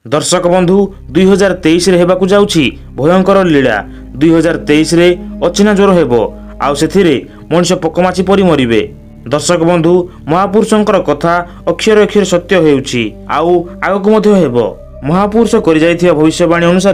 दर्शक बंधु 2023 रे हेबाकु जाउछि भयंकर लीला। 2023 रे अचिना ज्वर हेबो आउ सेथिरे मनुष्य पोकमाछि परि मरिबे। दर्शक बंधु महापुरुषंकर कथा अक्षर अक्षर सत्य हेउछि आउ आगकु मध्य हेबो। महापुरुष करि जाइथिया भविष्यवाणी अनुसार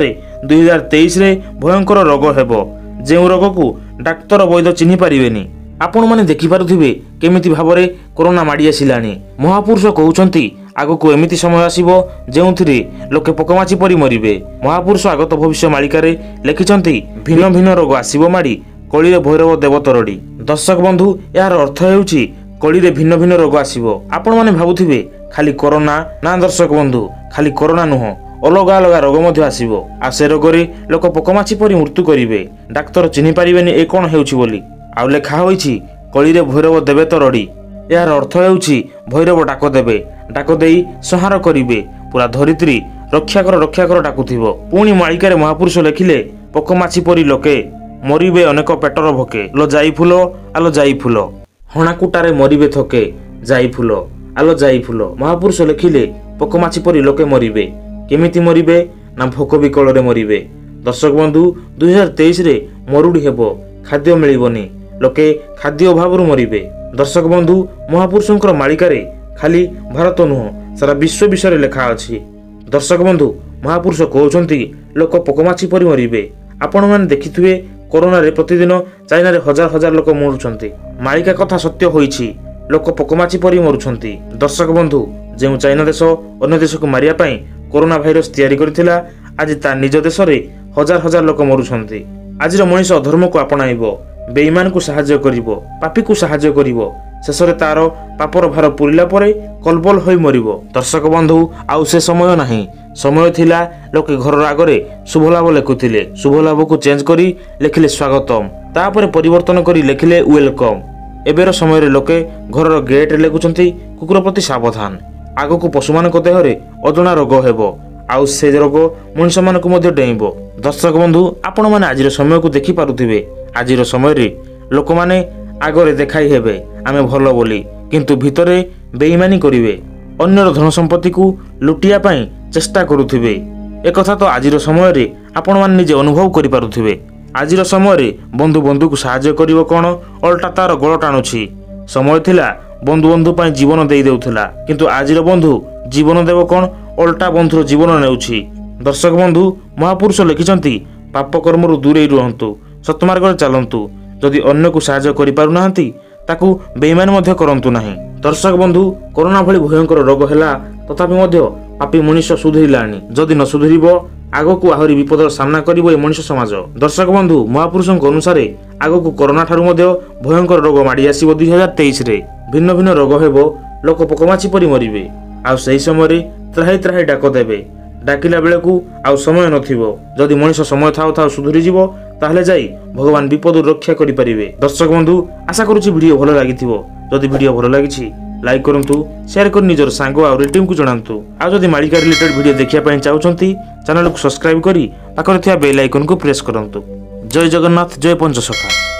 2023 रे भयंकर रोग हेबो, जेउ रोग को डाक्तर वैद्य चिन्हि पारिबेनी। आपण माने देखि पारुथिबे केमिति भाबरे कोरोना माडी आसिलानी। महापुरुष कहउछंती आगकु एमिति समय आसीबो जेउथिरे लोके पोकमाछि परि मरिबे। महापुरुष आगत भविष्य मालिकारे लिखिछंती भिन्न भिन्न रोग आसीबो माडी कलिरे भैरव देवतरडी। दर्शक बंधु यार अर्थ हेउछि कलिरे भिन्न भिन्न रोग आसीबो। आपण माने भाबुथिबे खाली कोरोना ना, दर्शक बंधु खाली कोरोना नुह, अलगा अलगा रोग मध्य आसीबो आ से रोगरे लोक पोकमाछि परि मृत्यु करिवे। डाक्तर चिन्हि पारिबेनी ए कोन हेउछि बोली आउ लेखा होइछि कलिरे भैरव देवे तरडी। यार अर्थ हेउछि भैरव डाक देबे, डाक देई संहार करिवे। पूरा धरित्री रक्षा कर डाकुथिबो। पुणी मालिकारे महापुरुष लेखिले पोकमाछि परि लोके मरिबे अनेक पेटर भोके। लो जाई फुलो आलो जाई फुलो, हणाकुटारे मरिबे थके जाई फुलो आलो जाई फुलो। महापुरुष लेखिले पोकमाछि परि लोके मरिबे। केमिति मरिबे ना भोक विकଳରେ मरिबे। दर्शक बंधु 2023 रे मरुडी हेबो, खाद्य मिलिबनी, लोके खाद्य अभावरु मरिबे। दर्शक बंधु महापुरुषंकर मालिकारे खाली भारत नुह सारा विश्व विषय लेखा अछि। दर्शक बंधु महापुरुष कहउछंती लोक पोकमाछि परि मरिबे। आपण माने देखिथिबे कोरोना रे प्रतिदिन चाइना रे हजार हजार लोक मरुछंती। मालिका कथा सत्य होइछि, लोक पोकमाछि परि मरुछंती। दर्शक बंधु जेउ चाइना देश अन्य देश को मारिया पई कोरोना भाइरस तयारी करथिला, आज ता निज देश रे हजार हजार लोक मरुछंती। आजिर मनीष अधर्म को आपणाइबो, बेईमान को साहाय्य करिवो, पापी को साहाय्य करिवो, शेषरे तार पापर भार पुरिला परे कलबल होई मरिवो। दर्शक बंधु आउ से समय नाही। समय थिला लोके घर आगरे शुभ लाभ लेखुथिले, शुभ लाभ को चेंज करी लेखिले स्वागतम, तापरे परिवर्तन करी लेखिले वेलकम। एबेर समय रे लोके घर गेट रे लेखुछंती कुकुर प्रति सावधान। आगो को पशु मान को देहरे अजणा रोग हेबो आउ से रोग मनुष्य मान को मध्य डेइबो। दर्शक बंधु आपण माने आजिर समय को देखि पारुथिबे। आजिर समय रे लोक माने आगरे देखाई हेबे आमे भलो बोली, किंतु भितरे बेईमानी करिवे, अन्यर धन संपत्ति को लुटिया पई चेष्टा करुथिबे। एक कथा तो आजिर समय रे आपण माने निजे अनुभव करि पारुथिबे। आजिर समय रे बंधु बंधु को साहाय्य करिवो कोन अल्टा तार गोळ टाणुछि। समय थिला बंधु बंधु पई जीवन देई देउथिला, किंतु आजिर बंधु जीवन देव कोन अल्टा बंधुर जीवन नेउछि। दर्शक बंधु महापुरुष लिखिछंती पाप कर्मरु दूरे रहंतु, सत्मार्ग रे चलंतु। जदि अन्य को साहाय्य करि पारु नाहंती ताकू बेईमान मध्य करंतु नाही। दर्शक बंधु कोरोना भली भयंकर रोग हेला तथापि मध्य पापी मनुष्य सुधरिलानी। जदि न सुधरिबो आगकू आहुरी विपदर सामना करिवो ए मनुष्य समाज। दर्शक बंधु महापुरुषଙ୍କ अनुसारे आगकू कोरोना ठारू मध्य भयंकर रोग माडी आसीबो। 2023 रे भिन्न भिन्न रोग हेबो, लोक पोकमाछि परि मरिबे आउ सही समय रे त्राही त्राही डाक देबे। डाकिला बेले को आउ समय नथिबो। जदि मनुष्य समय थाउ थाउ सुधरी जिवो ताहले जाई भगवान विपद रक्षा करि परिबे। दर्शक बंधु आशा करूछि वीडियो भलो लागिथिबो। जदि वीडियो भलो लागिछि लाइक करंतु, शेयर कर निजर सांग आ टीम को जणांतु। आ जदि मालिका रिलेटेड वीडियो देखिया पई चाहुछंती चैनल को सब्सक्राइब करी पाखरे थिया बेल आइकन को प्रेस करंतु। जय जगन्नाथ, जय पंचसखा।